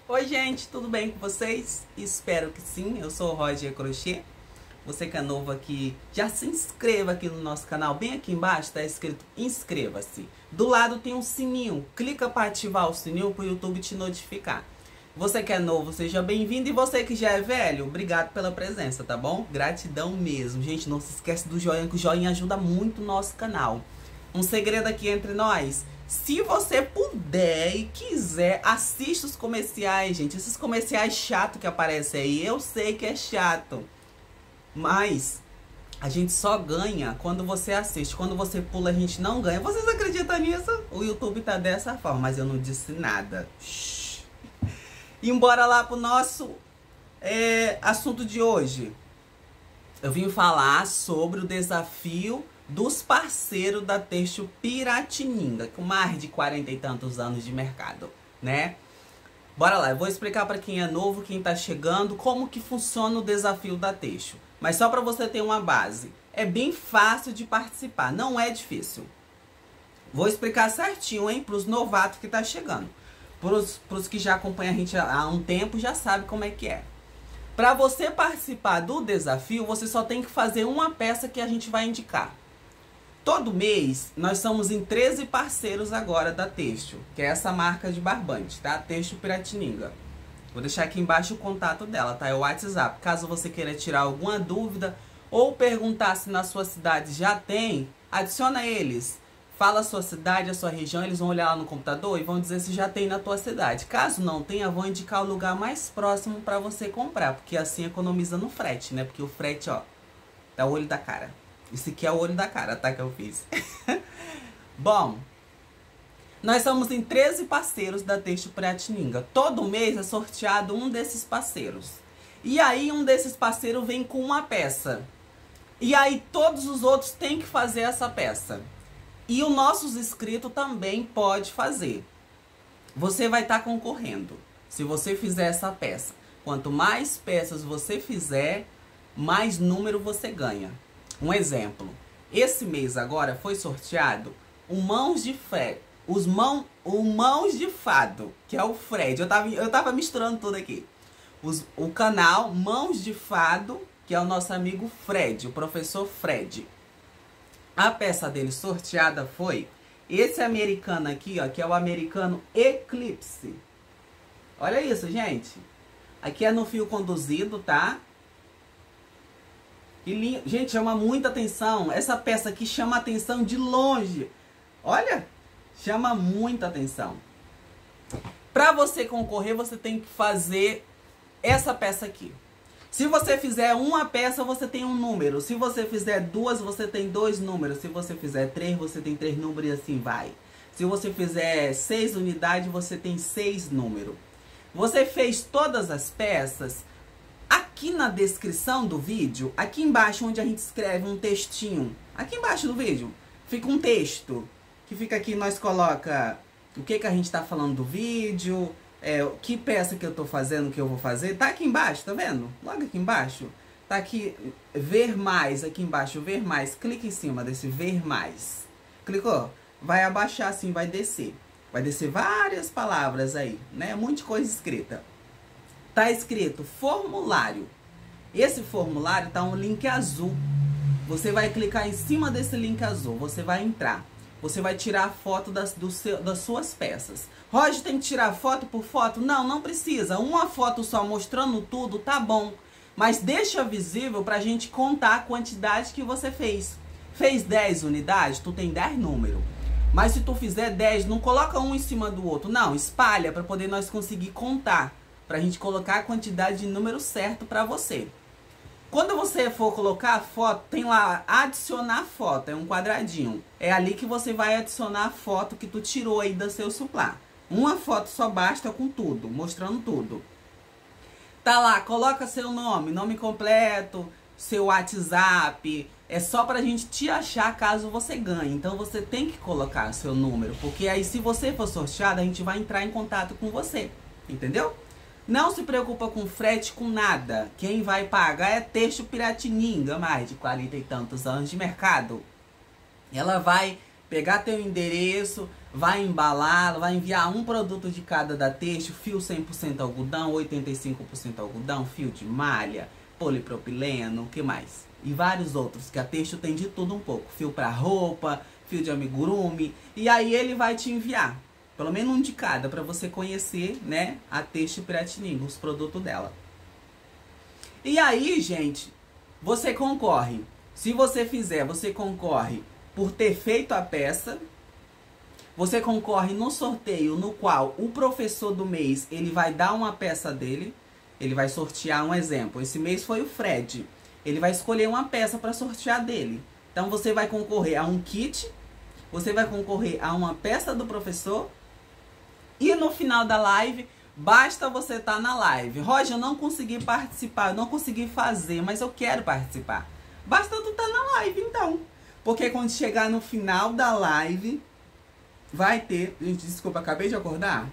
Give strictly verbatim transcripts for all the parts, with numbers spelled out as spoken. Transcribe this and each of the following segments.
Oi gente, tudo bem com vocês? Espero que sim, eu sou o Roger Crochê. Você que é novo aqui, já se inscreva aqui no nosso canal. Bem aqui embaixo está escrito inscreva-se. Do lado tem um sininho, clica para ativar o sininho para o YouTube te notificar. Você que é novo, seja bem-vindo. E você que já é velho, obrigado pela presença, tá bom? Gratidão mesmo. Gente, não se esquece do joinha, que o joinha ajuda muito o nosso canal. Um segredo aqui entre nós: se você puder e quiser, assista os comerciais, gente. Esses comerciais chatos que aparecem aí, eu sei que é chato, mas a gente só ganha quando você assiste. Quando você pula, a gente não ganha. Vocês acreditam nisso? O YouTube tá dessa forma, mas eu não disse nada. Shhh. E embora lá pro nosso é, assunto de hoje. Eu vim falar sobre o desafio dos parceiros da Têxtil Piratininga, com mais de quarenta e tantos anos de mercado, né? Bora lá, eu vou explicar para quem é novo, quem tá chegando, como que funciona o desafio da Têxtil. Mas só para você ter uma base, é bem fácil de participar, não é difícil. Vou explicar certinho, hein, para os novatos que tá chegando. Para os que já acompanham a gente há um tempo, já sabe como é que é. Para você participar do desafio, você só tem que fazer uma peça que a gente vai indicar. Todo mês, nós somos em treze parceiros agora da Têxtil, que é essa marca de barbante, tá? Têxtil Piratininga. Vou deixar aqui embaixo o contato dela, tá? É o WhatsApp. Caso você queira tirar alguma dúvida ou perguntar se na sua cidade já tem, adiciona eles. Fala a sua cidade, a sua região, eles vão olhar lá no computador e vão dizer se já tem na tua cidade. Caso não tenha, vão indicar o lugar mais próximo para você comprar, porque assim economiza no frete, né? Porque o frete, ó, é o olho da cara. Esse aqui é o olho da cara, tá? Que eu fiz. Bom, nós somos em treze parceiros da Têxtil Piratininga. Todo mês é sorteado um desses parceiros. E aí um desses parceiros vem com uma peça. E aí todos os outros têm que fazer essa peça. E os nossos inscritos também pode fazer. Você vai estar concorrendo se você fizer essa peça. Quanto mais peças você fizer, mais número você ganha. Um exemplo, esse mês agora foi sorteado o Mãos de Fred, os mão, o Mãos de Fado, que é o Fred. Eu tava, eu tava misturando tudo aqui. Os, o canal Mãos de Fado, que é o nosso amigo Fred, o professor Fred. A peça dele sorteada foi esse americano aqui, ó, que é o americano Eclipse. Olha isso, gente. Aqui é no fio conduzido, tá? Que lindo. Gente, chama muita atenção. Essa peça aqui chama atenção de longe. Olha, chama muita atenção. Para você concorrer, você tem que fazer essa peça aqui. Se você fizer uma peça, você tem um número. Se você fizer duas, você tem dois números. Se você fizer três, você tem três números e assim vai. Se você fizer seis unidades, você tem seis números. Você fez todas as peças. Aqui na descrição do vídeo, aqui embaixo onde a gente escreve um textinho, aqui embaixo do vídeo, fica um texto, que fica aqui, nós coloca o que que a gente tá falando do vídeo, é, que peça que eu tô fazendo, que eu vou fazer, tá aqui embaixo, tá vendo? Logo aqui embaixo, tá aqui, ver mais, aqui embaixo, ver mais, clica em cima desse ver mais, clicou, vai abaixar assim, vai descer, vai descer várias palavras aí, né, muita coisa escrita. Tá escrito formulário. Esse formulário tá um link azul. Você vai clicar em cima desse link azul. Você vai entrar. Você vai tirar a foto das, do seu, das suas peças. Roger, tem que tirar foto por foto? Não, não precisa. Uma foto só mostrando tudo tá bom. Mas deixa visível pra gente contar a quantidade que você fez. Fez dez unidades? Tu tem dez números. Mas se tu fizer dez, não coloca um em cima do outro. Não, espalha pra poder nós conseguir contar. Pra gente colocar a quantidade de número certo pra você. Quando você for colocar a foto, tem lá adicionar foto, é um quadradinho. É ali que você vai adicionar a foto que tu tirou aí do seu suplá. Uma foto só basta com tudo, mostrando tudo. Tá lá, coloca seu nome, nome completo, seu WhatsApp. É só pra gente te achar caso você ganhe. Então você tem que colocar seu número, porque aí se você for sorteado, a gente vai entrar em contato com você. Entendeu? Não se preocupa com frete, com nada. Quem vai pagar é Têxtil Piratininga, mais de quarenta e tantos anos de mercado. Ela vai pegar teu endereço, vai embalar, vai enviar um produto de cada da Texto, fio cem por cento algodão, oitenta e cinco por cento algodão, fio de malha, polipropileno, o que mais? E vários outros, que a Texto tem de tudo um pouco. Fio para roupa, fio de amigurumi, e aí ele vai te enviar, pelo menos um de cada, para você conhecer, né, a Texto Piratininga, os produtos dela. E aí, gente, você concorre. Se você fizer, você concorre por ter feito a peça. Você concorre no sorteio no qual o professor do mês, ele vai dar uma peça dele. Ele vai sortear um exemplo. Esse mês foi o Fred. Ele vai escolher uma peça para sortear dele. Então você vai concorrer a um kit. Você vai concorrer a uma peça do professor. E no final da live, basta você estar na live. Roger, eu não consegui participar, eu não consegui fazer, mas eu quero participar. Basta tu estar na live, então. Porque quando chegar no final da live, vai ter... Gente, desculpa, acabei de acordar.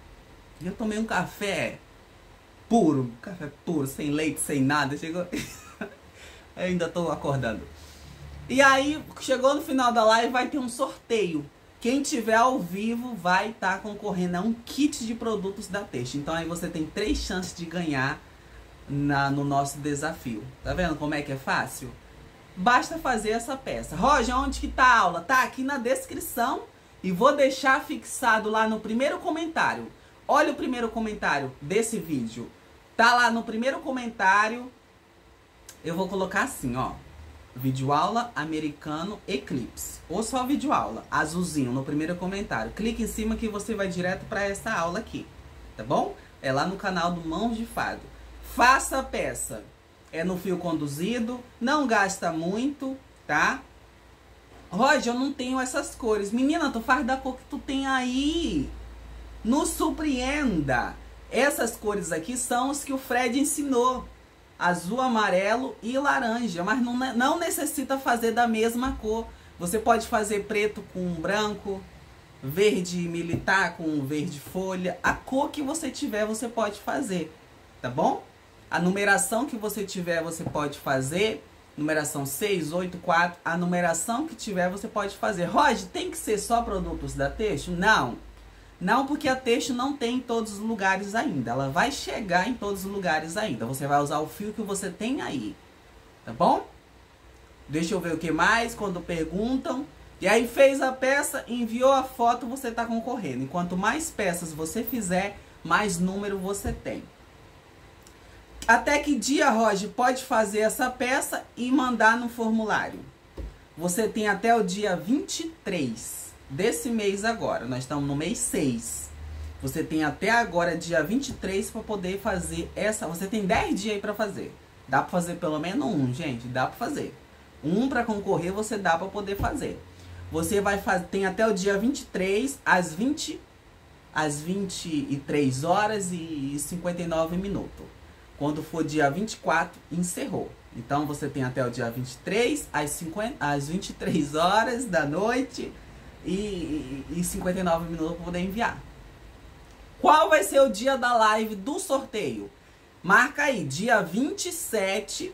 Eu tomei um café puro, café puro, sem leite, sem nada. Chegou... eu ainda tô acordando. E aí, chegou no final da live, vai ter um sorteio. Quem tiver ao vivo vai estar tá concorrendo a um kit de produtos da Texto. Então aí você tem três chances de ganhar na, no nosso desafio. Tá vendo como é que é fácil? Basta fazer essa peça. Roger, onde que tá a aula? Tá aqui na descrição. E vou deixar fixado lá no primeiro comentário. Olha o primeiro comentário desse vídeo. Tá lá no primeiro comentário. Eu vou colocar assim, ó. Videoaula americano Eclipse. Ou só videoaula, azulzinho no primeiro comentário. Clique em cima que você vai direto para essa aula aqui. Tá bom? É lá no canal do Mãos de Fado. Faça a peça. É no fio conduzido. Não gasta muito, tá? Roger, eu não tenho essas cores. Menina, tu faz da cor que tu tem aí. Nos surpreenda. Essas cores aqui são os que o Fred ensinou. Azul, amarelo e laranja. Mas não, não necessita fazer da mesma cor. Você pode fazer preto com branco, verde militar com verde folha. A cor que você tiver, você pode fazer. Tá bom? A numeração que você tiver, você pode fazer. Numeração seis, oito, quatro. A numeração que tiver, você pode fazer. Roger, tem que ser só produtos da Texto? Não. Não, porque a Texto não tem em todos os lugares ainda. Ela vai chegar em todos os lugares ainda. Você vai usar o fio que você tem aí. Tá bom? Deixa eu ver o que mais, quando perguntam. E aí fez a peça, enviou a foto, você está concorrendo. E quanto mais peças você fizer, mais número você tem. Até que dia, Roger, pode fazer essa peça e mandar no formulário? Você tem até o dia vinte e três desse mês agora. Nós estamos no mês seis. Você tem até agora, dia vinte e três, para poder fazer essa... Você tem dez dias aí para fazer. Dá para fazer pelo menos um, gente. Dá para fazer. Um para concorrer, você dá para poder fazer. Você vai fazer... Tem até o dia vinte e três, às vinte... Às vinte e três horas e cinquenta e nove minutos. Quando for dia vinte e quatro, encerrou. Então, você tem até o dia vinte e três, às, cinquenta, às vinte e três horas da noite... E, e cinquenta e nove minutos para poder enviar. Qual vai ser o dia da live do sorteio? Marca aí, dia vinte e sete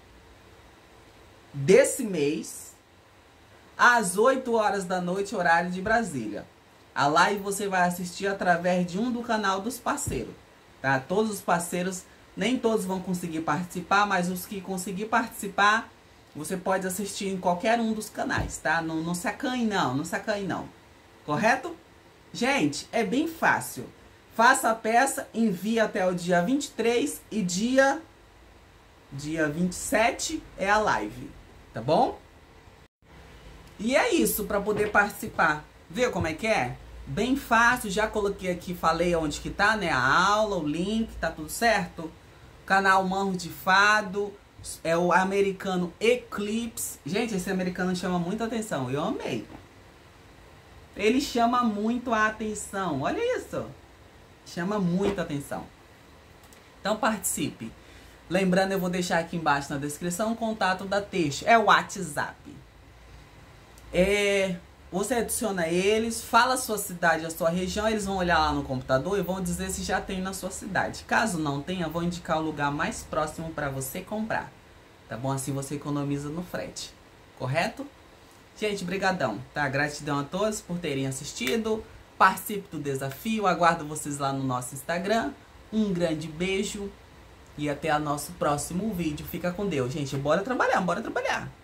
desse mês, às oito horas da noite, horário de Brasília. A live você vai assistir através de um do canal dos parceiros, tá? Todos os parceiros, nem todos vão conseguir participar, mas os que conseguir participar, você pode assistir em qualquer um dos canais, tá? Não, não se acanhe não, não se acanhe não. Correto? Gente, é bem fácil. Faça a peça, envie até o dia vinte e três e dia, dia vinte e sete é a live, tá bom? E é isso para poder participar. Viu como é que é? Bem fácil, já coloquei aqui, falei onde que tá, né? A aula, o link, tá tudo certo? Canal Mãos de Fado. É o americano Eclipse. Gente, esse americano chama muita atenção. Eu amei. Ele chama muito a atenção. Olha isso. Chama muita atenção. Então participe. Lembrando, eu vou deixar aqui embaixo na descrição o contato da Texto. É o WhatsApp. É, você adiciona eles, fala a sua cidade, a sua região. Eles vão olhar lá no computador e vão dizer se já tem na sua cidade. Caso não tenha, vou indicar o lugar mais próximo para você comprar. Tá bom? Assim você economiza no frete. Correto? Gente, brigadão, tá? Gratidão a todos por terem assistido. Participe do desafio. Aguardo vocês lá no nosso Instagram. Um grande beijo. E até o nosso próximo vídeo. Fica com Deus, gente. Bora trabalhar, bora trabalhar.